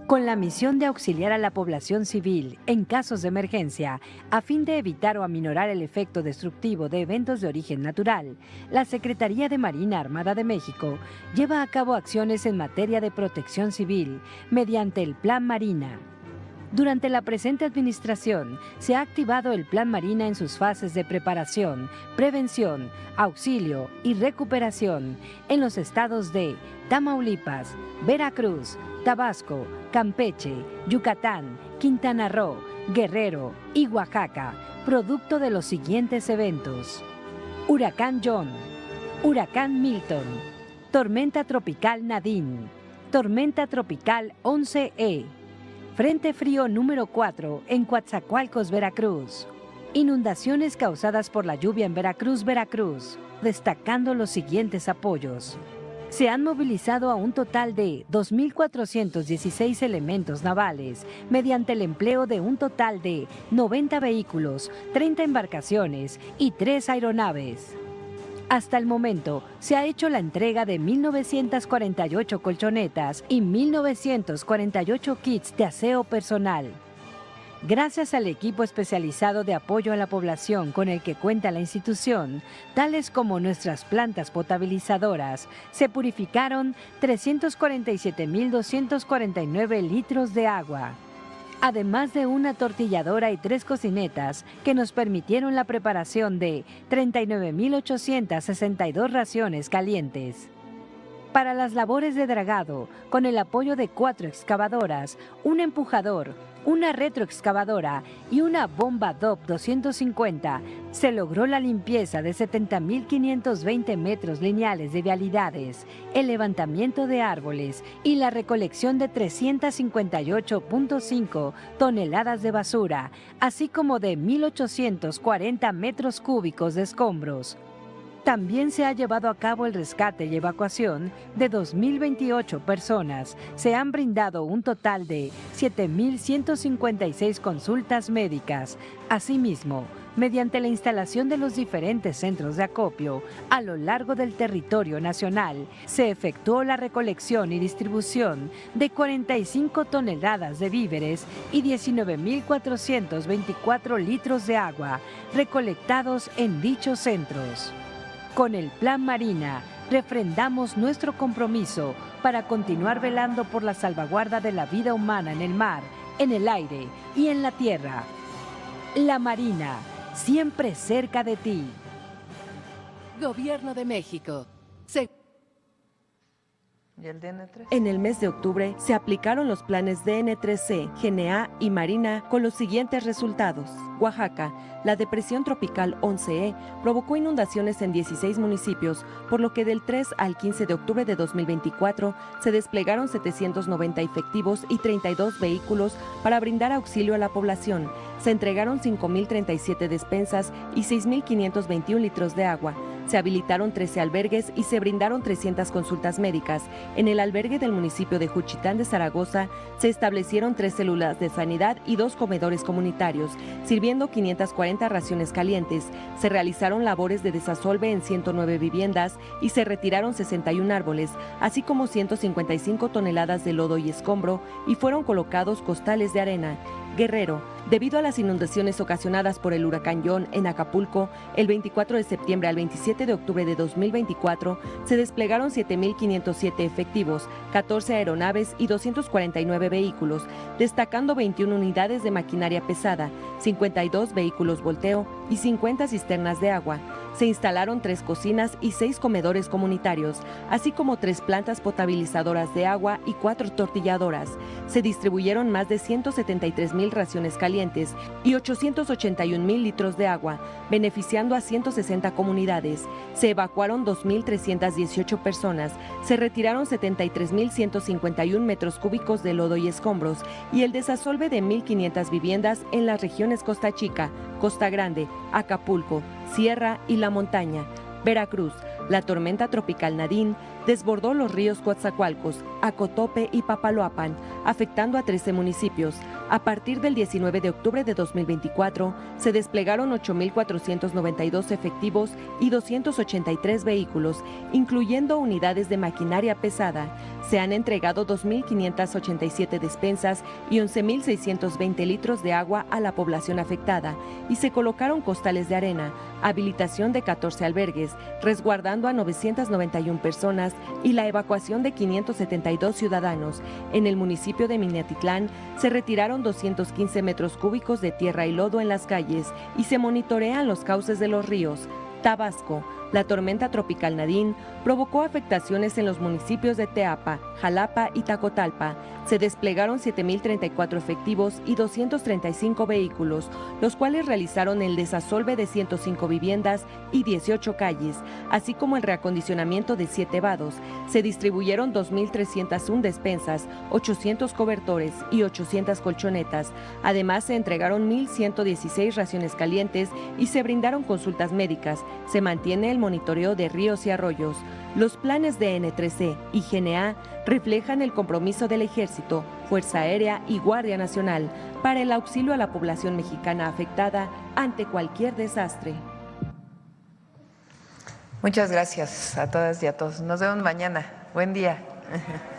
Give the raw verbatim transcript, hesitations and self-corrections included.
con la misión de auxiliar a la población civil en casos de emergencia, a fin de evitar o aminorar el efecto destructivo de eventos de origen natural. La Secretaría de Marina Armada de México lleva a cabo acciones en materia de protección civil mediante el Plan Marina. Durante la presente administración, se ha activado el Plan Marina en sus fases de preparación, prevención, auxilio y recuperación en los estados de Tamaulipas, Veracruz, Tabasco, Campeche, Yucatán, Quintana Roo, Guerrero y Oaxaca, producto de los siguientes eventos: Huracán John, Huracán Milton, Tormenta Tropical Nadine, Tormenta Tropical once E, Frente Frío número cuatro en Coatzacoalcos, Veracruz. Inundaciones causadas por la lluvia en Veracruz, Veracruz, destacando los siguientes apoyos. Se han movilizado a un total de dos mil cuatrocientos dieciséis elementos navales mediante el empleo de un total de noventa vehículos, treinta embarcaciones y tres aeronaves. Hasta el momento, se ha hecho la entrega de mil novecientas cuarenta y ocho colchonetas y mil novecientos cuarenta y ocho kits de aseo personal. Gracias al equipo especializado de apoyo a la población con el que cuenta la institución, tales como nuestras plantas potabilizadoras, se purificaron trescientos cuarenta y siete mil doscientos cuarenta y nueve litros de agua, además de una tortilladora y tres cocinetas que nos permitieron la preparación de treinta y nueve mil ochocientas sesenta y dos raciones calientes. Para las labores de dragado, con el apoyo de cuatro excavadoras, un empujador, una retroexcavadora y una bomba D O P doscientos cincuenta, se logró la limpieza de setenta mil quinientos veinte metros lineales de vialidades, el levantamiento de árboles y la recolección de trescientas cincuenta y ocho punto cinco toneladas de basura, así como de mil ochocientos cuarenta metros cúbicos de escombros. También se ha llevado a cabo el rescate y evacuación de dos mil veintiocho personas. Se han brindado un total de siete mil ciento cincuenta y seis consultas médicas. Asimismo, mediante la instalación de los diferentes centros de acopio a lo largo del territorio nacional, se efectuó la recolección y distribución de cuarenta y cinco toneladas de víveres y diecinueve mil cuatrocientos veinticuatro litros de agua recolectados en dichos centros. Con el Plan Marina, refrendamos nuestro compromiso para continuar velando por la salvaguarda de la vida humana en el mar, en el aire y en la tierra. La Marina, siempre cerca de ti. Gobierno de México. Se ¿Y el D N tres? En el mes de octubre se aplicaron los planes D N tres C, G N A y Marina con los siguientes resultados. Oaxaca, la depresión tropical once E provocó inundaciones en dieciséis municipios, por lo que del tres al quince de octubre de dos mil veinticuatro se desplegaron setecientos noventa efectivos y treinta y dos vehículos para brindar auxilio a la población. Se entregaron cinco mil treinta y siete despensas y seis mil quinientos veintiún litros de agua. Se habilitaron trece albergues y se brindaron trescientas consultas médicas. En el albergue del municipio de Juchitán de Zaragoza se establecieron tres células de sanidad y dos comedores comunitarios, sirviendo quinientas cuarenta raciones calientes. Se realizaron labores de desasolve en ciento nueve viviendas y se retiraron sesenta y un árboles, así como ciento cincuenta y cinco toneladas de lodo y escombro, y fueron colocados costales de arena. Guerrero, debido a las inundaciones ocasionadas por el huracán John en Acapulco, el veinticuatro de septiembre al veintisiete de octubre de dos mil veinticuatro se desplegaron siete mil quinientos siete efectivos, catorce aeronaves y doscientos cuarenta y nueve vehículos, destacando veintiuna unidades de maquinaria pesada, cincuenta y dos vehículos volteo y cincuenta cisternas de agua. Se instalaron tres cocinas y seis comedores comunitarios, así como tres plantas potabilizadoras de agua y cuatro tortilladoras. Se distribuyeron más de ciento setenta y tres mil raciones calientes y ochocientos ochenta y un mil litros de agua, beneficiando a ciento sesenta comunidades. Se evacuaron dos mil trescientas dieciocho personas, se retiraron setenta y tres mil ciento cincuenta y un metros cúbicos de lodo y escombros y el desasolve de mil quinientas viviendas en las regiones Costa Chica, Costa Grande, Acapulco, Sierra y La Montaña. Veracruz, la tormenta tropical Nadine desbordó los ríos Coatzacoalcos, Acotope y Papaloapan, afectando a trece municipios. A partir del diecinueve de octubre de dos mil veinticuatro, se desplegaron ocho mil cuatrocientos noventa y dos efectivos y doscientos ochenta y tres vehículos, incluyendo unidades de maquinaria pesada. Se han entregado dos mil quinientas ochenta y siete despensas y once mil seiscientos veinte litros de agua a la población afectada y se colocaron costales de arena, habilitación de catorce albergues, resguardando a novecientas noventa y una personas y la evacuación de quinientos setenta y dos ciudadanos. En el municipio de Minatitlán se retiraron doscientos quince metros cúbicos de tierra y lodo en las calles y se monitorean los cauces de los ríos. Tabasco. La tormenta tropical Nadine provocó afectaciones en los municipios de Teapa, Jalapa y Tacotalpa. Se desplegaron siete mil treinta y cuatro efectivos y doscientos treinta y cinco vehículos, los cuales realizaron el desasolve de ciento cinco viviendas y dieciocho calles, así como el reacondicionamiento de siete vados. Se distribuyeron dos mil trescientas una despensas, ochocientos cobertores y ochocientas colchonetas. Además, se entregaron mil ciento dieciséis raciones calientes y se brindaron consultas médicas. Se mantiene el monitoreo de ríos y arroyos. Los planes de N tres E y G N A reflejan el compromiso del Ejército, Fuerza Aérea y Guardia Nacional para el auxilio a la población mexicana afectada ante cualquier desastre. Muchas gracias a todas y a todos. Nos vemos mañana. Buen día.